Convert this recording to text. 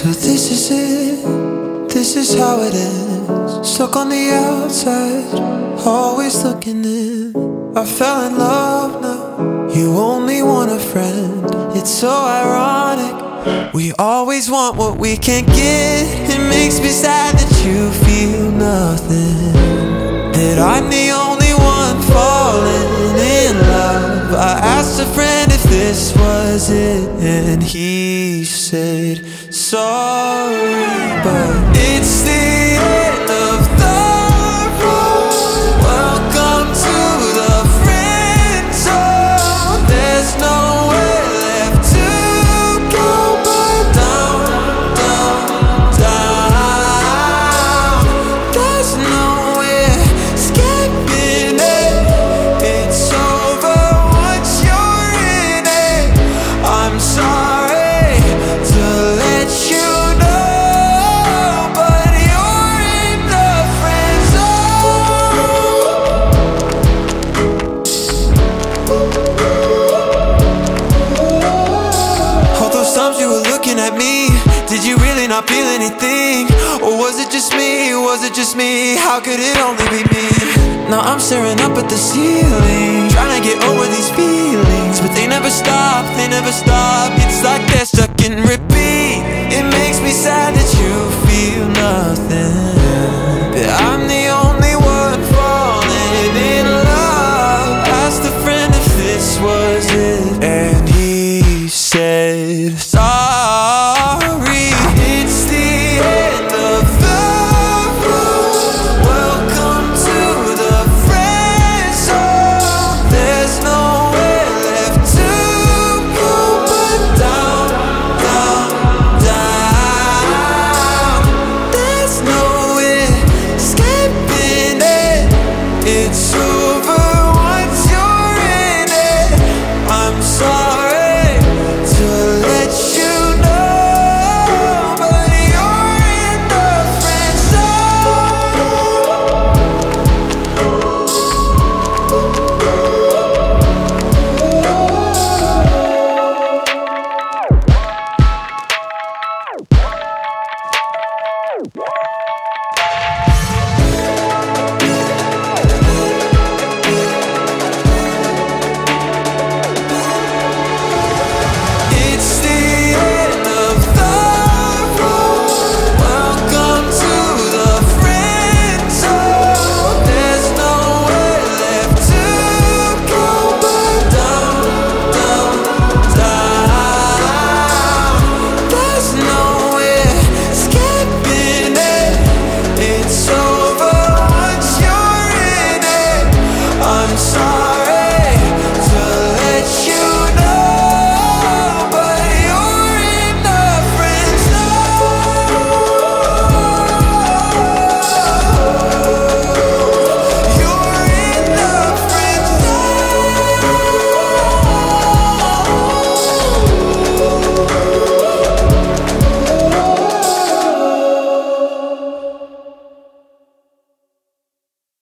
So this is it, this is how it ends. Stuck on the outside, always looking in. I fell in love now, you only want a friend. It's so ironic, we always want what we can't get. It makes me sad that you feel nothing, that I'm the only one falling in love. I asked a friend if this was it, and he said sorry, but it's the end of the road. Welcome to the friend zone. There's nowhere left to go but down, down, down. There's nowhere escaping it. It's over once you're in it. I'm sorry to let you know, but you're in the friend zone. All those times you were looking at me, did you really not feel anything? Or was it just me, was it just me? How could it only be me? Now I'm staring up at the ceiling, trying to get over these feelings, but they never stop, they never stop. It's like they're stuck in repeat. It makes me sad that you feel nothing, that I'm the only one falling in love. Asked a friend if this was it, and he said sorry. It's the end of the road. Welcome to the friend zone. There's nowhere left to go but down, down, down. There's nowhere escaping it. It's